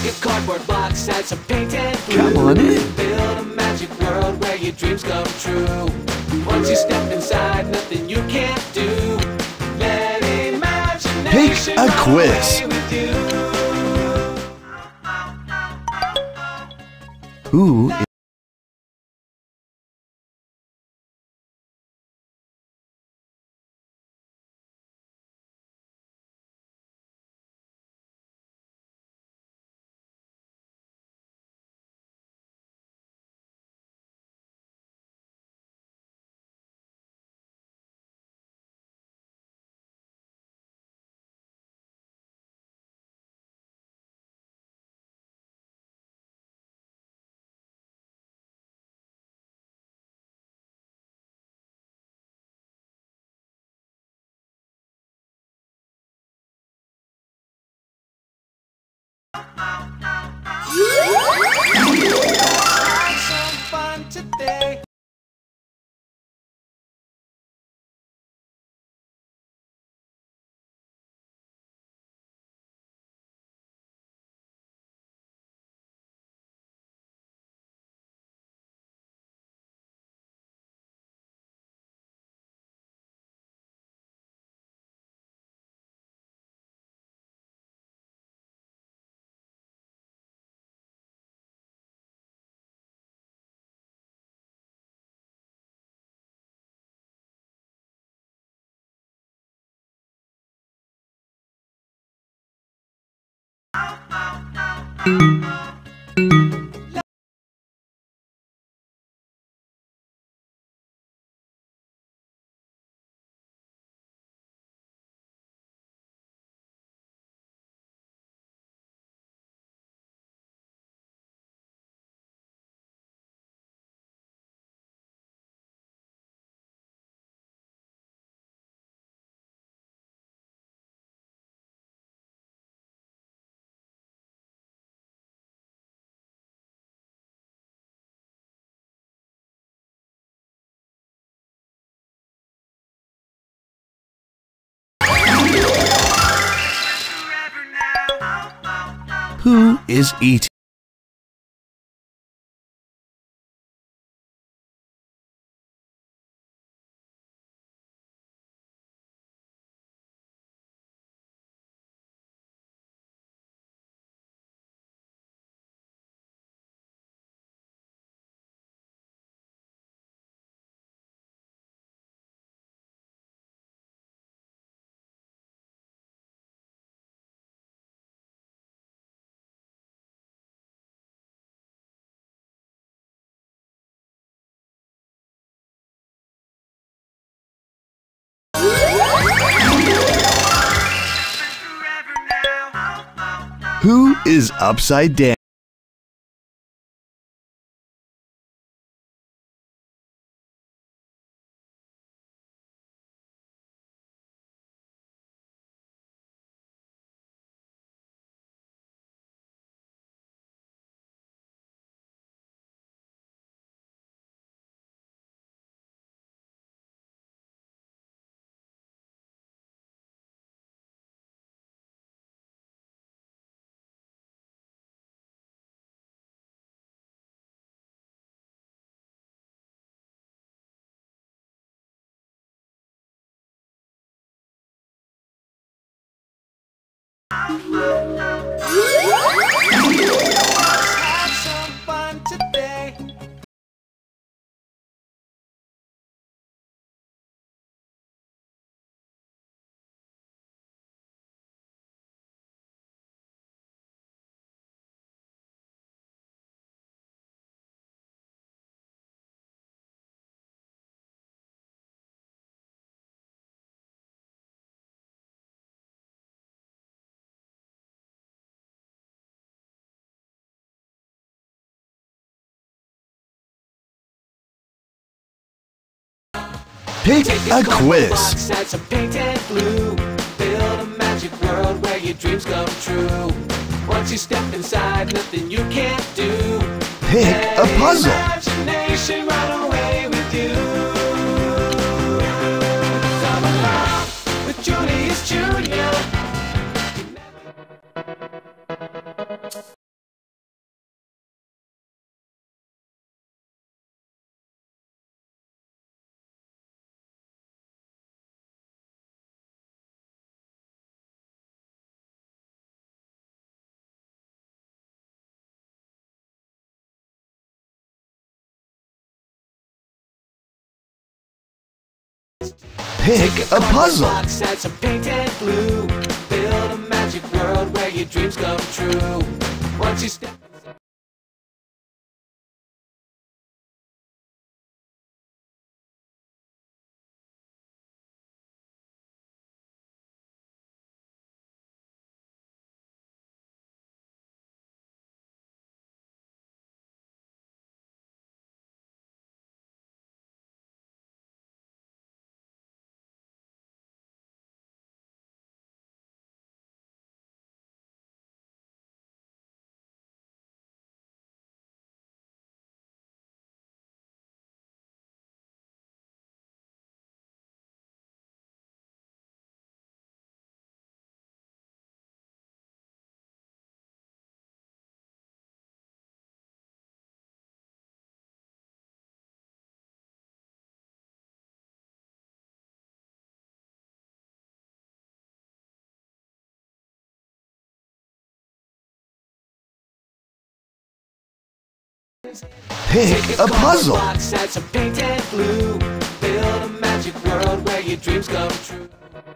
a cardboard box, add some paint and glue. Come on in. Build a magic world where your dreams come true. Once you step inside, nothing you can't do. Let imagination Take a run quiz. away with you. Who Have some fun today. is eating? Who is upside down? Have some fun today. Pick a quiz. Box, add some paint and glue. Build a magic world where your dreams come true. Once you step inside, nothing you can't do. Pick a puzzle. Imagination run away with you. Come along with Julius Jr. Pick a puzzle. Box, add some paint and glue. Build a magic world where your dreams come true. Once you step Pick a puzzle. box, add some paint and glue. Build a magic world where your dreams come true.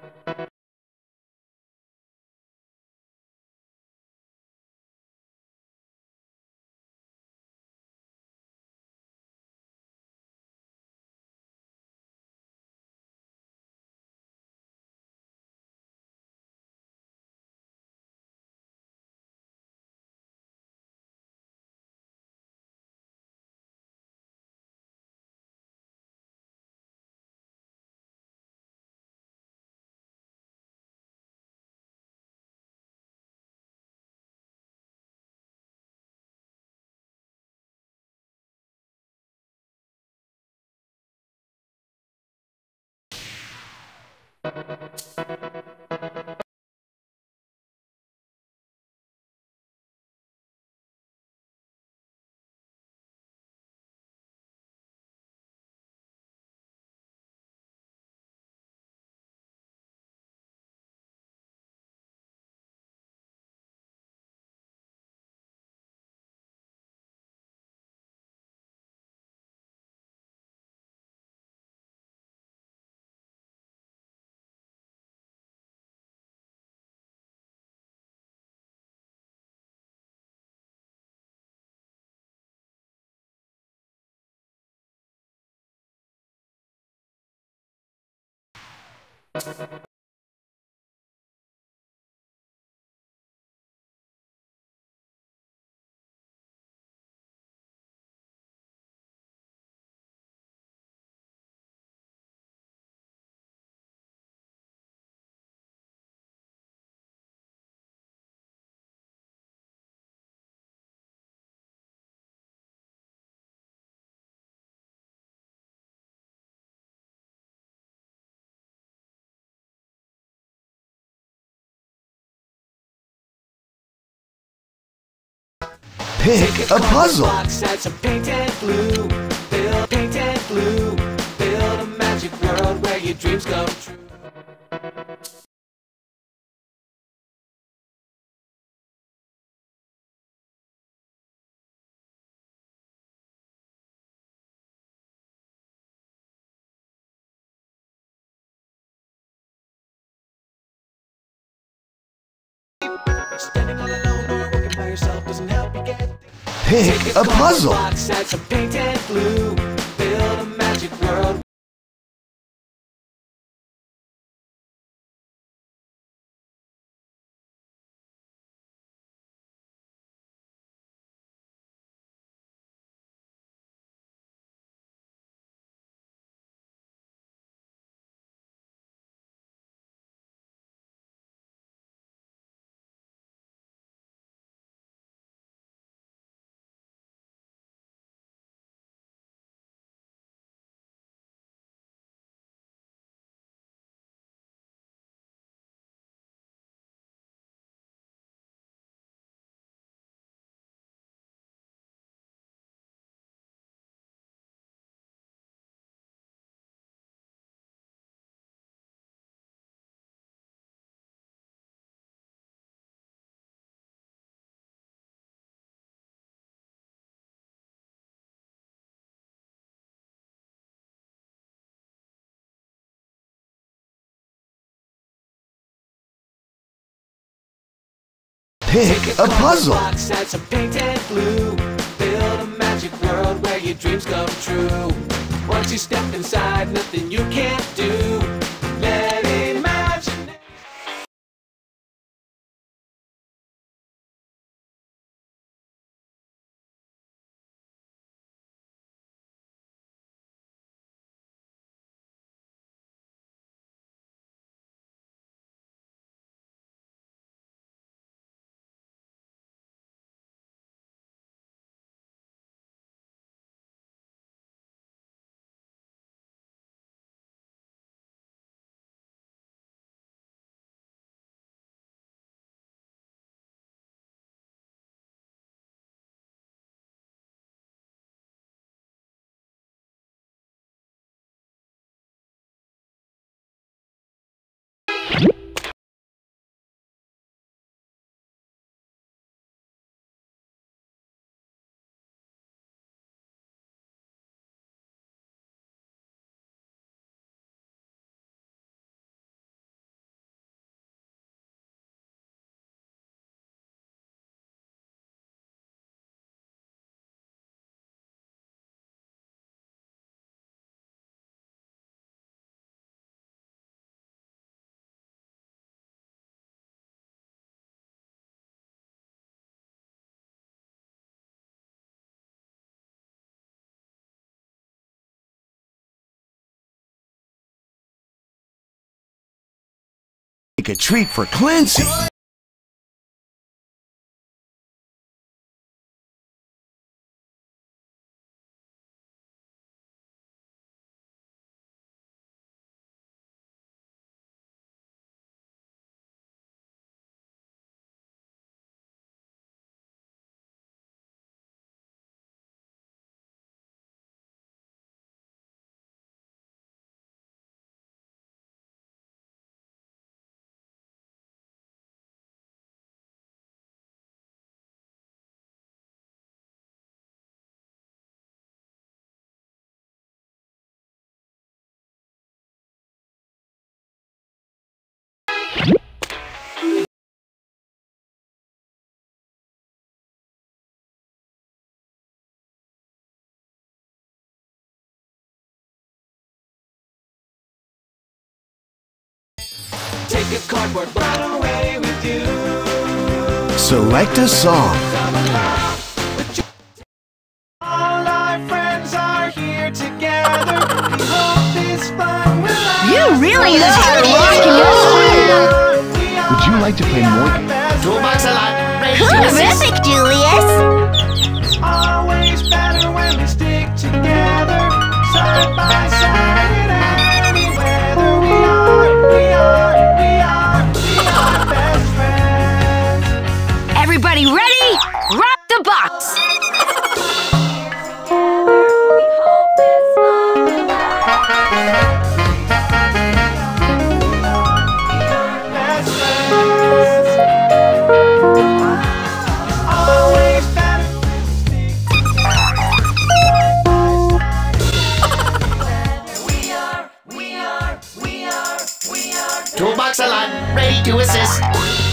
Pick a puzzle. Box, add some paint and glue. Build paint and glue. Build a magic world where your dreams come true. Standing all alone or working by yourself doesn't help you get. Pick a puzzle. Box, add some paint and glue. Build a magic world. Pick a puzzle. Box, add some paint and glue. Build a magic world where your dreams come true. Once you step inside, nothing you can't do. Let imagination. Make a treat for Clancy. Take a cardboard, run away with you. Select a song. All our friends are here together. We hope this fun will last. You really know how to rock in your school. Would you like to play more? Toolbox a lot. Terrific, Julius. Always better when we stick together, side by side in any weather. We are best friends. Everybody ready? Rock the box. Best friends. Always better when we stick together. We are. Toolbox a lot, ready to assist.